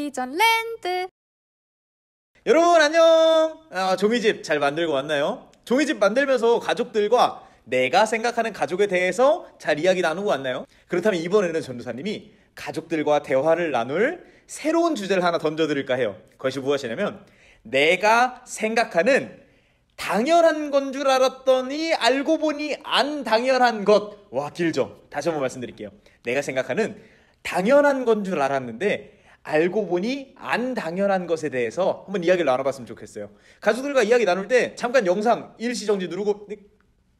비전랜드. 여러분 안녕. 종이집 잘 만들고 왔나요? 종이집 만들면서 가족들과 내가 생각하는 가족에 대해서 잘 이야기 나누고 왔나요? 그렇다면 이번에는 전도사님이 가족들과 대화를 나눌 새로운 주제를 하나 던져드릴까 해요. 그것이 무엇이냐면, 내가 생각하는 당연한 건 줄 알았더니 알고 보니 안 당연한 것. 와, 길죠? 다시 한번 말씀드릴게요. 내가 생각하는 당연한 건 줄 알았는데 알고 보니 안 당연한 것에 대해서 한번 이야기를 나눠봤으면 좋겠어요. 가족들과 이야기 나눌 때 잠깐 영상 일시정지 누르고, 네.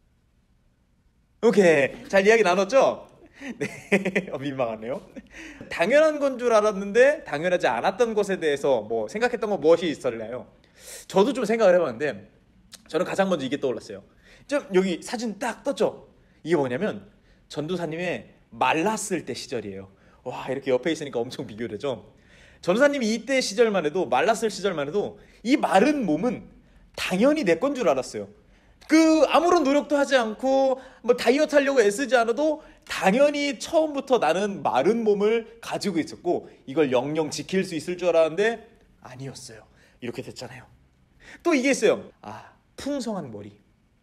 오케이, 잘 이야기 나눴죠? 네, 민망하네요. 당연한 건 줄 알았는데 당연하지 않았던 것에 대해서 뭐 생각했던 건 무엇이 있었나요? 저도 좀 생각을 해봤는데 저는 가장 먼저 이게 떠올랐어요. 좀 여기 사진 딱 떴죠? 이게 뭐냐면 전도사님의 말랐을 때 시절이에요. 와, 이렇게 옆에 있으니까 엄청 비교되죠? 전도사님이 이때 시절만 해도, 말랐을 시절만 해도 이 마른 몸은 당연히 내 건 줄 알았어요. 아무런 노력도 하지 않고 뭐 다이어트 하려고 애쓰지 않아도 당연히 처음부터 나는 마른 몸을 가지고 있었고 이걸 영영 지킬 수 있을 줄 알았는데 아니었어요. 이렇게 됐잖아요. 또 이게 있어요. 풍성한 머리.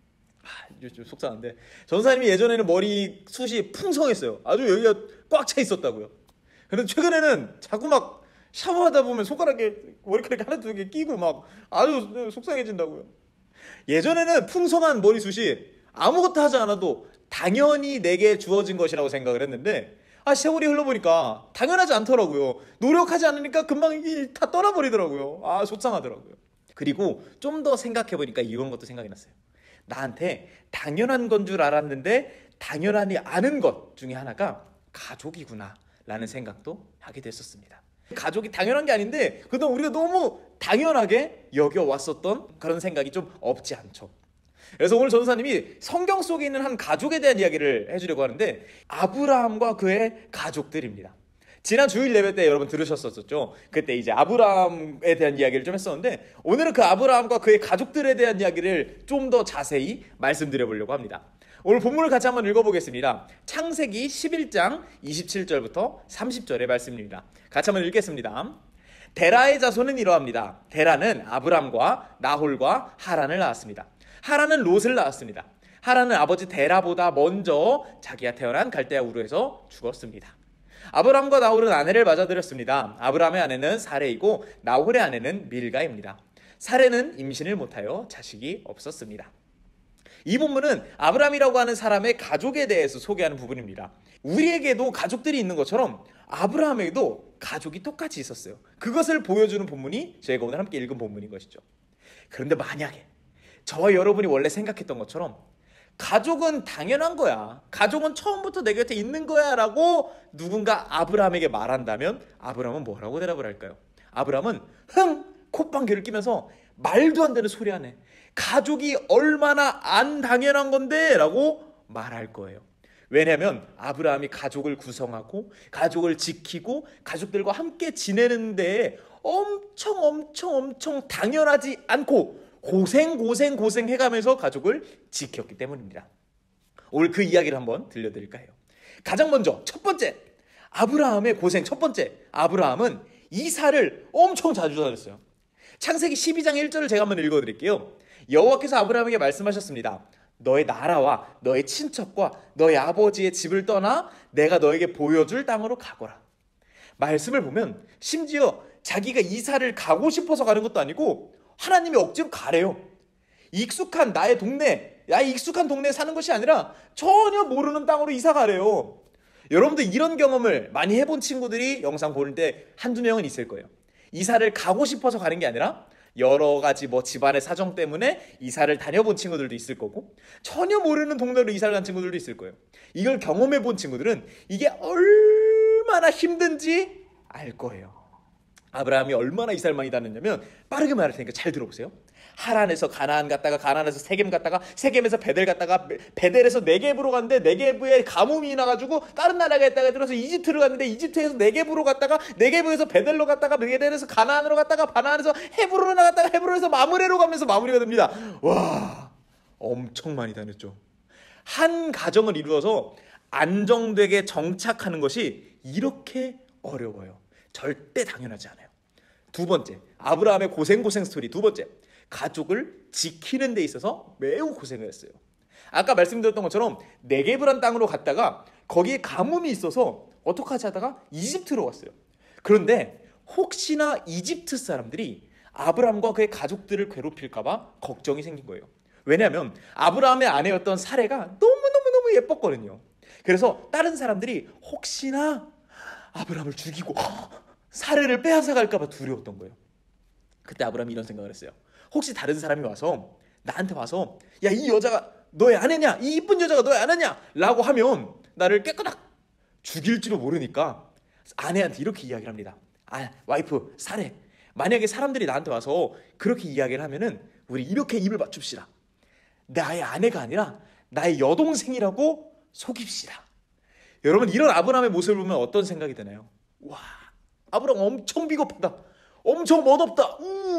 좀 속상한데 전도사님이 예전에는 머리 숱이 풍성했어요. 아주 여기가 꽉 차 있었다고요. 그런데 최근에는 자꾸 막 샤워하다 보면 손가락에 머리카락이 하나 두 개 끼고 막 아주 속상해진다고요. 예전에는 풍성한 머리숱이 아무것도 하지 않아도 당연히 내게 주어진 것이라고 생각을 했는데 세월이 흘러보니까 당연하지 않더라고요. 노력하지 않으니까 금방 다 떠나버리더라고요. 속상하더라고요. 그리고 좀 더 생각해보니까 이런 것도 생각이 났어요. 나한테 당연한 건 줄 알았는데 당연하지 않은 것 중에 하나가 가족이구나 라는 생각도 하게 됐었습니다. 가족이 당연한 게 아닌데 그동안 우리가 너무 당연하게 여겨왔었던 그런 생각이 좀 없지 않죠. 그래서 오늘 전도사님이 성경 속에 있는 한 가족에 대한 이야기를 해주려고 하는데 아브라함과 그의 가족들입니다. 지난 주일 예배 때 여러분 들으셨었죠? 그때 이제 아브라함에 대한 이야기를 좀 했었는데 오늘은 그 아브라함과 그의 가족들에 대한 이야기를 좀 더 자세히 말씀드려 보려고 합니다. 오늘 본문을 같이 한번 읽어보겠습니다. 창세기 11장 27절부터 30절의 말씀입니다. 같이 한번 읽겠습니다. 데라의 자손은 이러합니다. 데라는 아브람과 나홀과 하란을 낳았습니다. 하란은 롯을 낳았습니다. 하란은 아버지 데라보다 먼저 자기가 태어난 갈대아 우르에서 죽었습니다. 아브람과 나홀은 아내를 맞아들였습니다. 아브람의 아내는 사레이고 나홀의 아내는 밀가입니다. 사레는 임신을 못하여 자식이 없었습니다. 이 본문은 아브람이라고 하는 사람의 가족에 대해서 소개하는 부분입니다. 우리에게도 가족들이 있는 것처럼 아브라함에게도 가족이 똑같이 있었어요. 그것을 보여주는 본문이 저희가 오늘 함께 읽은 본문인 것이죠. 그런데 만약에 저와 여러분이 원래 생각했던 것처럼 가족은 당연한 거야, 가족은 처음부터 내 곁에 있는 거야 라고 누군가 아브라함에게 말한다면 아브라함은 뭐라고 대답을 할까요? 아브라함은 콧방귀를 끼면서 말도 안 되는 소리 하네, 가족이 얼마나 안 당연한 건데 라고 말할 거예요. 왜냐하면 아브라함이 가족을 구성하고 가족을 지키고 가족들과 함께 지내는 데에 엄청 당연하지 않고 고생 해가면서 가족을 지켰기 때문입니다. 오늘 그 이야기를 한번 들려드릴까 해요. 가장 먼저 첫 번째, 아브라함의 고생 첫 번째, 아브라함은 이사를 엄청 자주 다녔어요. 창세기 12장 1절을 제가 한번 읽어드릴게요. 여호와께서 아브라함에게 말씀하셨습니다. 너의 나라와 너의 친척과 너의 아버지의 집을 떠나 내가 너에게 보여줄 땅으로 가거라. 말씀을 보면 심지어 자기가 이사를 가고 싶어서 가는 것도 아니고 하나님이 억지로 가래요. 익숙한 나의 익숙한 동네에 사는 것이 아니라 전혀 모르는 땅으로 이사 가래요. 여러분들 이런 경험을 많이 해본 친구들이 영상 보는 때 한두 명은 있을 거예요. 이사를 가고 싶어서 가는 게 아니라 여러 가지 집안의 사정 때문에 이사를 다녀본 친구들도 있을 거고 전혀 모르는 동네로 이사를 간 친구들도 있을 거예요. 이걸 경험해 본 친구들은 이게 얼마나 힘든지 알 거예요. 아브라함이 얼마나 이사를 많이 다녔냐면, 빠르게 말할 테니까 잘 들어보세요. 하란에서 가나안 갔다가 가나안에서 세겜 갔다가 세겜에서 베델 갔다가 베델에서 네겝으로 갔는데 네겝에 가뭄이 나가지고 다른 나라가 있다가 들어서 이집트를 갔는데 이집트에서 네겝으로 갔다가 네겝에서 베델로 갔다가 베델에서 가나안으로 갔다가 가나안에서 헤브론으로 나갔다가 헤브론에서 마므레로 가면서 마무리가 됩니다. 와, 엄청 많이 다녔죠. 한 가정을 이루어서 안정되게 정착하는 것이 이렇게 어려워요. 절대 당연하지 않아요. 두 번째, 아브라함의 고생 스토리 두 번째, 가족을 지키는 데 있어서 매우 고생을 했어요. 아까 말씀드렸던 것처럼 네게브란 땅으로 갔다가 거기에 가뭄이 있어서 어떡하지 하다가 이집트로 왔어요. 그런데 혹시나 이집트 사람들이 아브라함과 그의 가족들을 괴롭힐까봐 걱정이 생긴 거예요. 왜냐하면 아브라함의 아내였던 사레가 너무너무 예뻤거든요. 그래서 다른 사람들이 혹시나 아브라함을 죽이고 사레를 빼앗아갈까봐 두려웠던 거예요. 그때 아브라함이 이런 생각을 했어요. 혹시 다른 사람이 와서 나한테 와서 야, 이 여자가 너의 아내냐? 이 이쁜 여자가 너의 아내냐? 라고 하면 나를 깨끗하게 죽일지도 모르니까 아내한테 이렇게 이야기를 합니다. 와이프 사레, 만약에 사람들이 나한테 와서 그렇게 이야기를 하면은 우리 이렇게 입을 맞춥시다. 나의 아내가 아니라 나의 여동생이라고 속입시다. 여러분, 이런 아브라함의 모습을 보면 어떤 생각이 드나요? 와, 아브라함 엄청 비겁하다. 엄청 멋없다.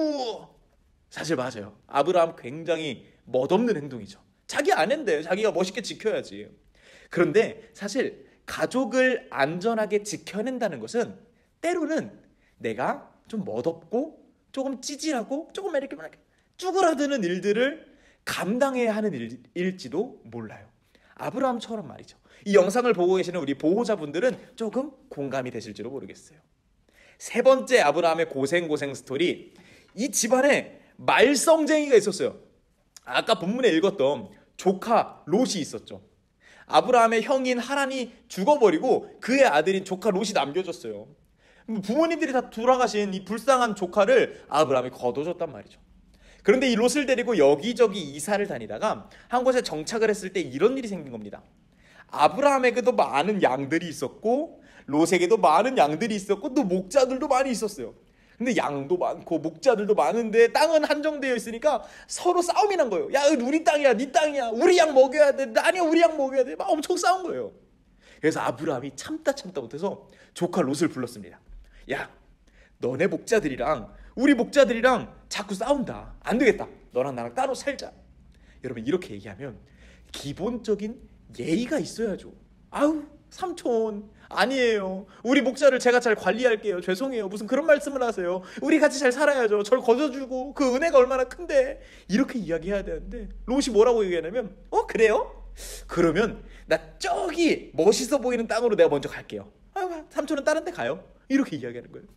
사실 맞아요. 아브라함 굉장히 멋없는 행동이죠. 자기 아내인데 자기가 멋있게 지켜야지. 그런데 사실 가족을 안전하게 지켜낸다는 것은 때로는 내가 좀 멋없고 조금 찌질하고 조금 이렇게 쭈그라드는 일들을 감당해야 하는 일일지도 몰라요. 아브라함처럼 말이죠. 이 영상을 보고 계시는 우리 보호자분들은 조금 공감이 되실지도 모르겠어요. 세 번째 아브라함의 고생 스토리. 이 집안에 말썽쟁이가 있었어요. 아까 본문에 읽었던 조카 롯이 있었죠. 아브라함의 형인 하란이 죽어버리고 그의 아들인 조카 롯이 남겨졌어요. 부모님들이 다 돌아가신 이 불쌍한 조카를 아브라함이 거둬줬단 말이죠. 그런데 이 롯을 데리고 여기저기 이사를 다니다가 한 곳에 정착을 했을 때 이런 일이 생긴 겁니다. 아브라함에게도 많은 양들이 있었고 롯에게도 많은 양들이 있었고 또 목자들도 많이 있었어요. 근데 양도 많고 목자들도 많은데 땅은 한정되어 있으니까 서로 싸움이 난 거예요. 야, 우리 땅이야, 네 땅이야, 우리 양 먹여야 돼, 아니야, 우리 양 먹여야 돼. 막 엄청 싸운 거예요. 그래서 아브라함이 참다 못해서 조카 롯을 불렀습니다. 야, 너네 목자들이랑 우리 목자들이랑 자꾸 싸운다. 안 되겠다. 너랑 나랑 따로 살자. 여러분, 이렇게 얘기하면 기본적인 예의가 있어야죠. 아우, 삼촌, 아니에요. 우리 목자를 제가 잘 관리할게요. 죄송해요. 무슨 그런 말씀을 하세요. 우리 같이 잘 살아야죠. 절 거둬주고 그 은혜가 얼마나 큰데. 이렇게 이야기해야 되는데 롯이 뭐라고 얘기하냐면 그래요? 그러면 나 저기 멋있어 보이는 땅으로 내가 먼저 갈게요. 삼촌은 다른 데 가요. 이렇게 이야기하는 거예요.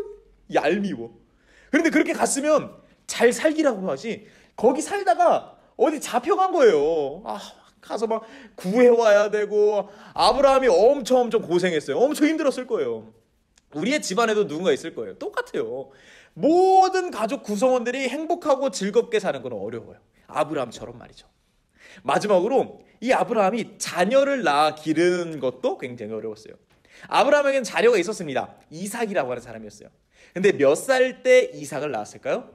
얄미워. 그런데 그렇게 갔으면 잘 살기라고 하지 거기 살다가 어디 잡혀간 거예요. 가서 막 구해와야 되고 아브라함이 엄청 고생했어요. 엄청 힘들었을 거예요. 우리의 집안에도 누군가 있을 거예요. 똑같아요. 모든 가족 구성원들이 행복하고 즐겁게 사는 건 어려워요. 아브라함처럼 말이죠. 마지막으로 이 아브라함이 자녀를 낳아 기르는 것도 굉장히 어려웠어요. 아브라함에게는 자녀가 있었습니다. 이삭이라고 하는 사람이었어요. 근데 몇 살 때 이삭을 낳았을까요?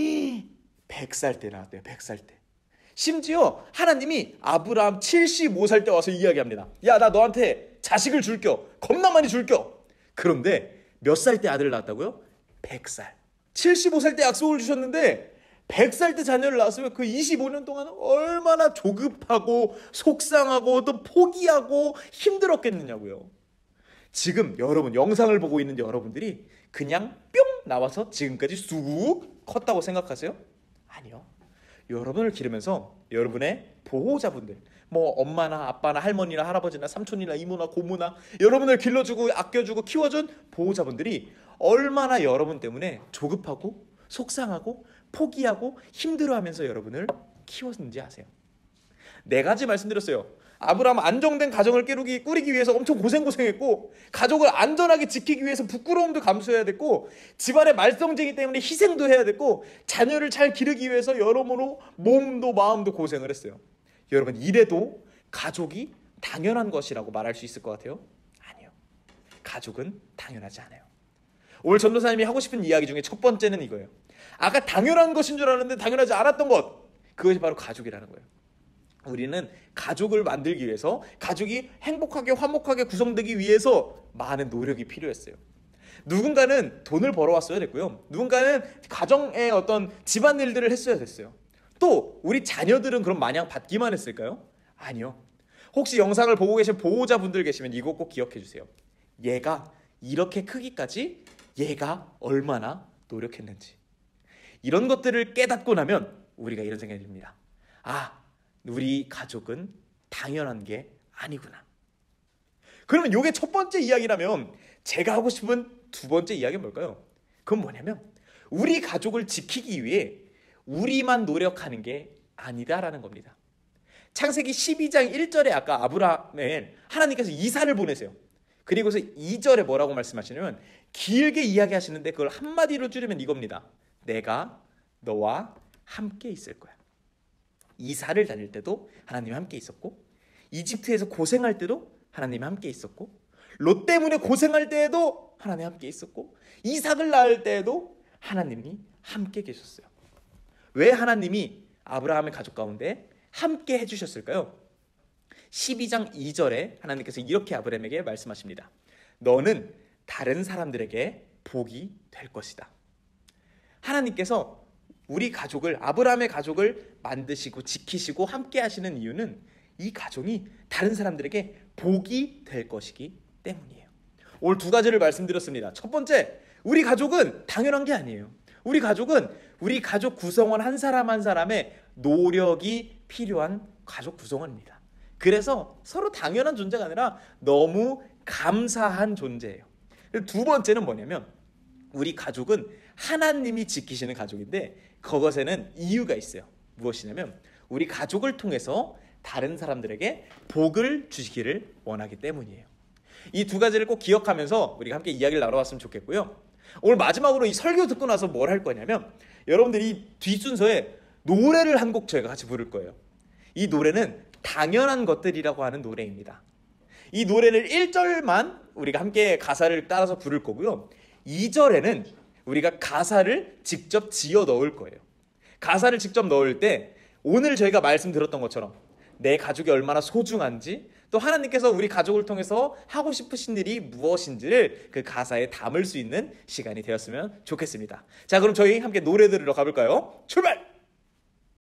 100살 때 낳았대요. 100살 때. 심지어 하나님이 아브라함 75살 때 와서 이야기합니다. 야, 나 너한테 자식을 줄겨. 겁나 많이 줄겨. 그런데 몇 살 때 아들을 낳았다고요? 100살. 75살 때 약속을 주셨는데 100살 때 자녀를 낳았으면 그 25년 동안 얼마나 조급하고 속상하고 또 포기하고 힘들었겠느냐고요. 지금 여러분, 영상을 보고 있는 여러분들이 그냥 뿅 나와서 지금까지 쑥 컸다고 생각하세요? 아니요. 여러분을 기르면서 여러분의 보호자분들, 뭐 엄마나 아빠나 할머니나 할아버지나 삼촌이나 이모나 고모나 여러분을 길러주고 아껴주고 키워준 보호자분들이 얼마나 여러분 때문에 조급하고 속상하고 포기하고 힘들어하면서 여러분을 키웠는지 아세요? 4가지 말씀드렸어요. 아브라함 안정된 가정을 꾸리기 위해서 엄청 고생했고 가족을 안전하게 지키기 위해서 부끄러움도 감수해야 됐고 집안의 말썽쟁이 때문에 희생도 해야 됐고 자녀를 잘 기르기 위해서 여러모로 몸도 마음도 고생을 했어요. 여러분, 이래도 가족이 당연한 것이라고 말할 수 있을 것 같아요? 아니요. 가족은 당연하지 않아요. 오늘 전도사님이 하고 싶은 이야기 중에 첫 번째는 이거예요. 아까 당연한 것인 줄 알았는데 당연하지 않았던 것, 그것이 바로 가족이라는 거예요. 우리는 가족을 만들기 위해서, 가족이 행복하게 화목하게 구성되기 위해서 많은 노력이 필요했어요. 누군가는 돈을 벌어왔어야 됐고요. 누군가는 가정의 어떤 집안일들을 했어야 됐어요. 또 우리 자녀들은 그럼 마냥 받기만 했을까요? 아니요. 혹시 영상을 보고 계신 보호자분들 계시면 이거 꼭 기억해 주세요. 얘가 이렇게 크기까지 얘가 얼마나 노력했는지. 이런 것들을 깨닫고 나면 우리가 이런 생각이 듭니다. 아, 우리 가족은 당연한 게 아니구나. 그러면 이게 첫 번째 이야기라면 제가 하고 싶은 두 번째 이야기는 뭘까요? 그건 뭐냐면 우리 가족을 지키기 위해 우리만 노력하는 게 아니다라는 겁니다. 창세기 12장 1절에 아까 아브라함에 하나님께서 이삭을 보내세요. 그리고서 2절에 뭐라고 말씀하시냐면 길게 이야기하시는데 그걸 한마디로 줄이면 이겁니다. 내가 너와 함께 있을 거야. 이삭을 다닐 때도 하나님이 함께 있었고, 이집트에서 고생할 때도 하나님이 함께 있었고, 롯 때문에 고생할 때에도 하나님이 함께 있었고, 이삭을 낳을 때에도 하나님이 함께 계셨어요. 왜 하나님이 아브라함의 가족 가운데 함께 해주셨을까요? 12장 2절에 하나님께서 이렇게 아브라함에게 말씀하십니다. 너는 다른 사람들에게 복이 될 것이다. 하나님께서 우리 가족을, 아브라함의 가족을 만드시고 지키시고 함께 하시는 이유는 이 가족이 다른 사람들에게 복이 될 것이기 때문이에요. 오늘 두 가지를 말씀드렸습니다. 첫 번째, 우리 가족은 당연한 게 아니에요. 우리 가족은 우리 가족 구성원 한 사람 한 사람의 노력이 필요한 가족 구성원입니다. 그래서 서로 당연한 존재가 아니라 너무 감사한 존재예요. 두 번째는 뭐냐면 우리 가족은 하나님이 지키시는 가족인데 그것에는 이유가 있어요. 무엇이냐면 우리 가족을 통해서 다른 사람들에게 복을 주시기를 원하기 때문이에요. 이 두 가지를 꼭 기억하면서 우리가 함께 이야기를 나눠봤으면 좋겠고요. 오늘 마지막으로 이 설교 듣고 나서 뭘 할 거냐면 여러분들이 이 뒷순서에 노래를 한 곡 저희가 같이 부를 거예요. 이 노래는 당연한 것들이라고 하는 노래입니다. 이 노래를 1절만 우리가 함께 가사를 따라서 부를 거고요. 2절에는 우리가 가사를 직접 지어 넣을 거예요. 가사를 직접 넣을 때 오늘 저희가 말씀 들었던 것처럼 내 가족이 얼마나 소중한지, 또 하나님께서 우리 가족을 통해서 하고 싶으신 일이 무엇인지를 그 가사에 담을 수 있는 시간이 되었으면 좋겠습니다. 자, 그럼 저희 함께 노래 들으러 가볼까요? 출발!